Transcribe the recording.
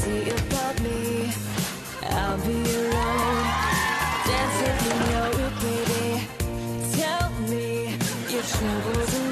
fancy about me. I'll be your own. Dance with me, baby. Tell me your troubles.